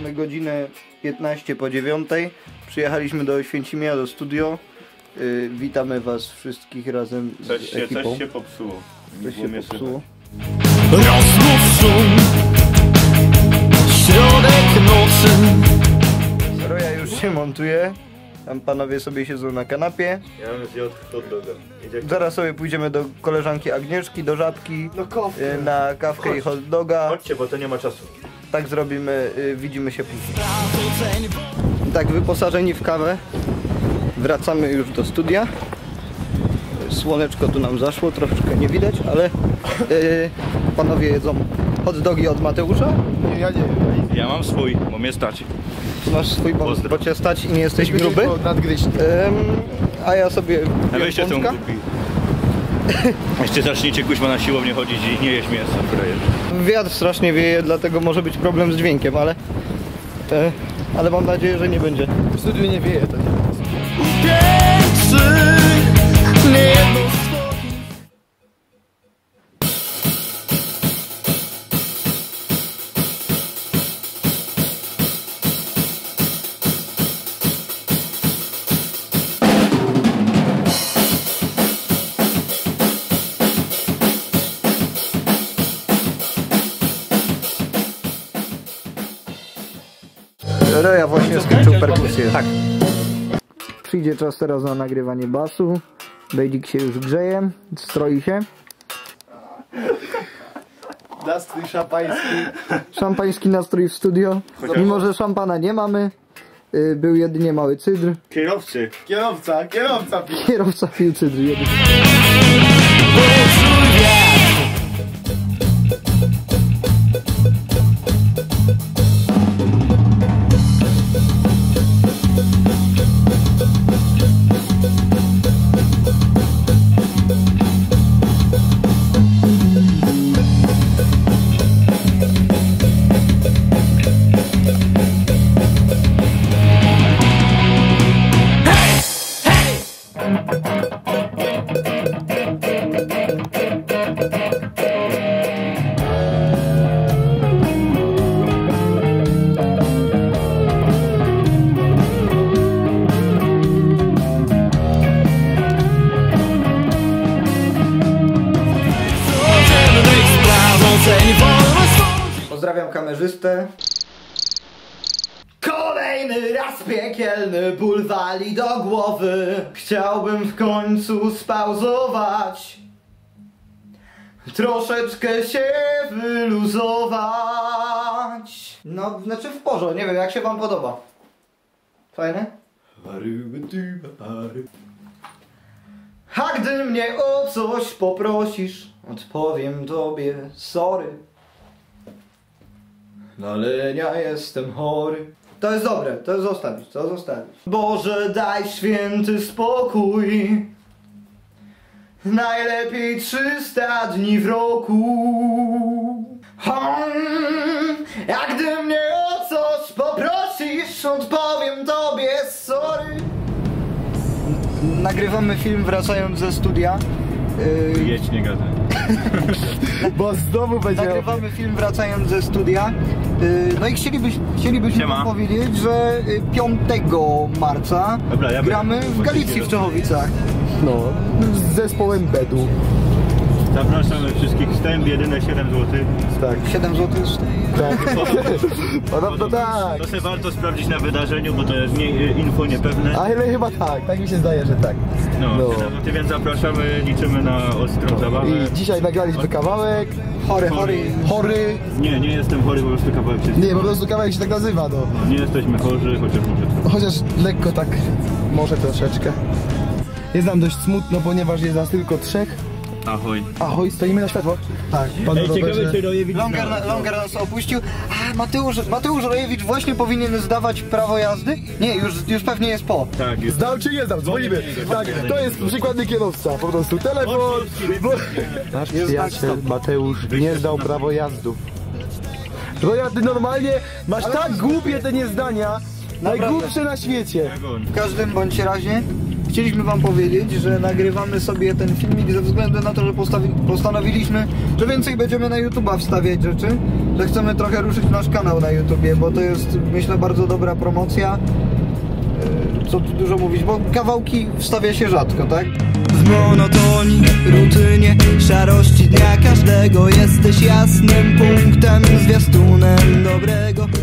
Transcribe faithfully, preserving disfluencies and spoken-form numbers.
Mamy godzinę piętnaście po dziewiątej. Przyjechaliśmy do Oświęcimia, do studio. Yy, witamy was wszystkich razem z coś się, ekipą. Coś się popsuło. Coś się popsuło. Rozmów szum, środek nocy. Roja już się montuje. Tam panowie sobie siedzą na kanapie. Ja bym zjadł hot doga. Zaraz sobie pójdziemy do koleżanki Agnieszki, do Żabki. No kawkę. Yy, na kawkę Chodź. i hot doga. Chodźcie, bo to nie ma czasu. Tak zrobimy, yy, widzimy się później. Tak, wyposażeni w kawę, wracamy już do studia. Słoneczko tu nam zaszło, troszeczkę nie widać, ale yy, panowie jedzą hot dogi od Mateusza. Nie, ja nie. Ja mam swój, bo mnie stać. Masz swój pomysł, bo cię stać i nie jesteś gruby. Nadgryźć. Ym, a ja sobie A weźcie tą pączka. głupi. Jeszcze zaczniecie kuźma na siłownię chodzić i nie jeść mięsa, frajer. Wiatr strasznie wieje, dlatego może być problem z dźwiękiem, ale e, ale mam nadzieję, że nie będzie. W studiu nie wieje, to nie. Pierwszy, nie jedno Roja właśnie skończył perkusję. Tak. Przyjdzie czas teraz na nagrywanie basu. Bejdzik się już grzeje, stroi się. Nastrój szampański. Szampański nastrój w studio. Mimo, że szampana nie mamy, y, był jedynie mały cydr. Kierowcy. Kierowca, kierowca pił. Kierowca pił cydr jedynie. Pozdrawiam kamerzystę. Kolejny raz piekielny ból wali do głowy. Chciałbym w końcu spauzować, troszeczkę się wyluzować. No, znaczy w porze, nie wiem jak się wam podoba. Fajne? A gdy mnie o coś poprosisz, odpowiem tobie sorry. Na lenia jestem chory. To jest dobre, to zostawić, to zostawić. Boże, daj święty spokój. Najlepiej trzysta dni w roku. Hmm, a gdy mnie o coś poprosisz, odpowiem tobie sorry. Nagrywamy film wracając ze studia. Yy... Jedź, nie gadaj. Bo znowu będzie... Nagrywamy film wracając ze studia. Yy, no i chcielibyś, chcielibyśmy Siema. powiedzieć, że piątego marca Dobra, ja gramy będę- w Galicji w Czechowicach. No, z zespołem Bedu. Zapraszamy wszystkich. Wstęp jedyne siedem złotych. Tak, siedem złotych. tak. Podobno tak. To sobie warto sprawdzić na wydarzeniu, bo to jest nie, info niepewne. Ale chyba tak, tak mi się zdaje, że tak. No, No. no. Więc zapraszamy, liczymy na ostrą zabawę. I dzisiaj nagraliśmy kawałek. Chory, chory. Chory. Nie, nie jestem chory, po prostu kawałek się... Nie, po prostu kawałek się tak nazywa, no. Nie jesteśmy chorzy, chociaż może trochę. Chociaż lekko tak, może troszeczkę. Jest nam dość smutno, ponieważ jest nas tylko trzech. Ahoj. Ahoj, stoimy na światło. Tak, pan Ej, ciekawe, Roberze. czy Rojewicz Longer, znalazł. Longer nas opuścił. A Mateusz, Mateusz Rojewicz właśnie powinien zdawać prawo jazdy? Nie, już, już pewnie jest po. Tak, jest. Zdał czy nie zdał? Dzwonimy. Tak, to jest przykładny kierowca, po prostu telefon. Bo... Nasz przyjaciel Mateusz nie zdał prawo jazdy. Roja, ty normalnie masz tak głupie te niezdania, najgłupsze na świecie. W każdym bądź razie chcieliśmy wam powiedzieć, że nagrywamy sobie ten filmik ze względu na to, że postawi, postanowiliśmy, że więcej będziemy na YouTube'a wstawiać rzeczy, że chcemy trochę ruszyć nasz kanał na YouTubie, bo to jest, myślę, bardzo dobra promocja. Co tu dużo mówić, bo kawałki wstawia się rzadko, tak? W monotonii, rutynie, szarości dnia każdego jesteś jasnym punktem, zwiastunem dobrego.